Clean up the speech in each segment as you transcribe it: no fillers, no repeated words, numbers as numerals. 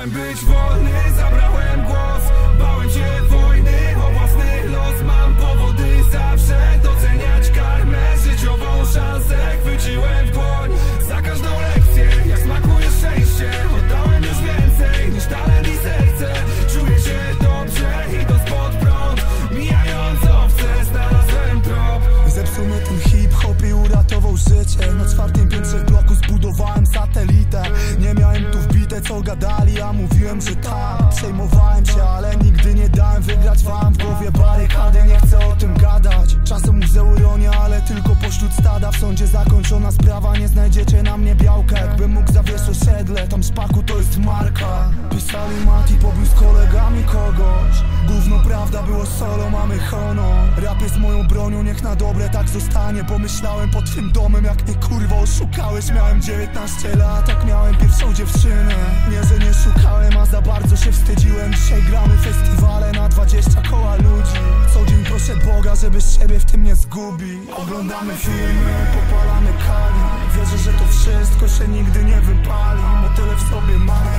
Chciałem być wolny, zabrałem głos. Bałem się wojny, o własny los. Mam powody zawsze doceniać karmę, życiową szansę chwyciłem w dłoń. Za każdą lekcję, jak smakuje szczęście, oddałem już więcej niż talent i serce. Czuję się dobrze, idąc pod prąd, mijając owce, znalazłem trop. Zepsuł mnie ten hip-hop i uratował życie. Na 4. piętrze w bloku zbudowałem satelitę. Nie miałem tu wbite co gadali, a mówiłem, że tak. Przejmowałem się, ale nigdy nie dałem wygrać wam. W głowie barykady, nie chcę o tym gadać. Czasem łzę ironię, ale tylko pośród stada. W sądzie zakończona sprawa, nie znajdziecie na mnie białka. Jakbym mógł zawieść osiedle, tam szpaku to jest marka. Pisali Mati, pobił z kolegami kogoś. Gówno prawda, było solo, mamy honor. Rap jest moją bronią, niech na dobre tak zostanie. Pomyślałem pod twym domem, jak mnie kurwa oszukałeś. Miałem 19 lat, jak miałem pierwszą dziewczynę. Nie, że nie szukałem, a za bardzo się wstydziłem. Dzisiaj gramy festiwale na 20 koła ludzi. Co dzień proszę Boga, żeby siebie w tym nie zgubił. Oglądamy filmy, popalamy kali. Wierzę, że to wszystko się nigdy nie wypali. Motyle w sobie mamy.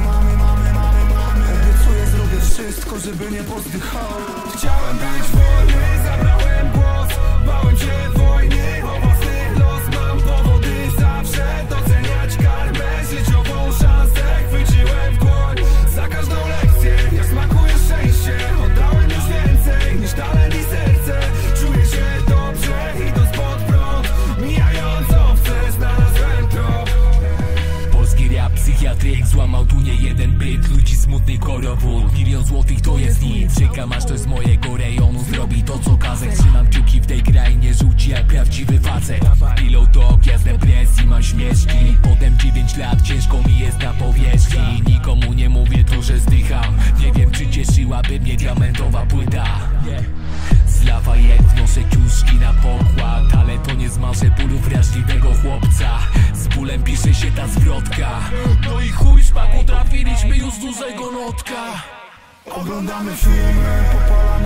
Obiecuję, zrobię wszystko, żeby nie pozdychały. Chciałem być wolny, zabrałem głos. Bałem się wojny, o własny los. Mam powody zawsze doceniać karmę, życiową szansę chwyciłem w dłoń. Za każdą lekcję, jak smakuje szczęście, oddałem już więcej niż talent i serce. Czuję się dobrze, idąc pod prąd, mijając owce, znalazłem trop. Polski rap, psychiatryk, złamał tu nie jeden byt. Ludzi smutnych korowód, 1 000 000 złotych to jest nic. Czekam aż ktoś z mojego rejonu zrobi to co kazek. Trzymam kciuki w tej krainie, rzuci jak prawdziwy facet. Pilot to okaz depresji, mam śmieszki. Potem 9 lat, ciężko mi jest na powierzchni. Nikomu nie mówię to, że zdycham. Nie wiem czy cieszyłaby mnie diamentowa płyta. Z Lafayette wnoszę ciuszki na pokład, ale to nie zmarzę bólu wrażliwego chłopca. Z bólem pisze się ta zwrotka. No i chuj szpaku, trafiliśmy już dużego notka. Oglądamy filmy, popalamy